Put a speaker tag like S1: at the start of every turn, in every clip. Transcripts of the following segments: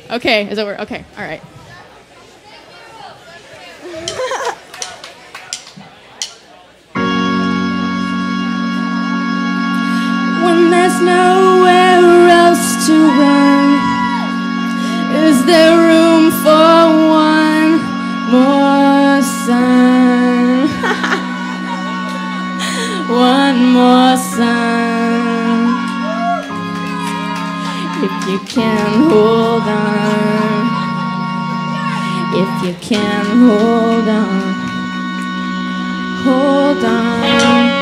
S1: Okay, is it work? Okay, all right. When there's nowhere else to run, is there room for one more sun? One more sun. If you can hold on, if you can hold on, hold on.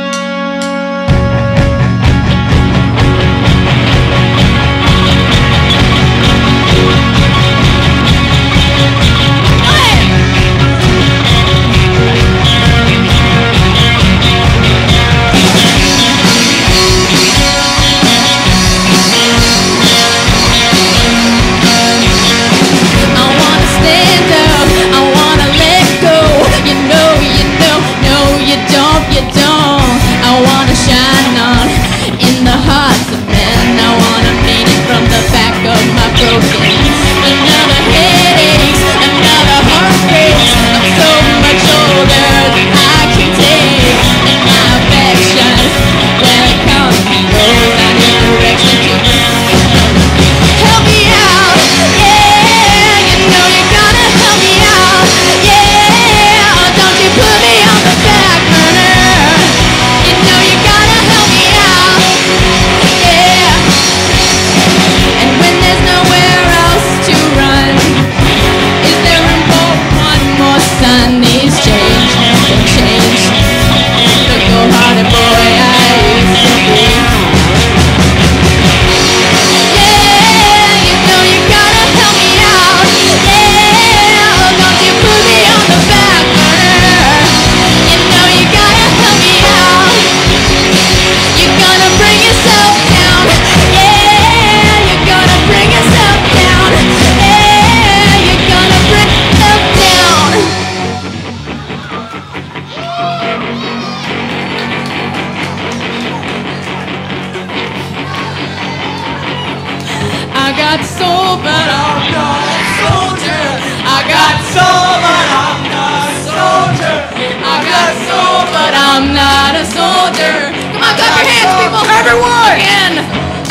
S1: I got soul, but I'm not a soldier. I got soul, but I'm not a soldier. I got soul, but I'm not a soldier. Come on, clap your hands, people.
S2: Everyone!
S1: Again.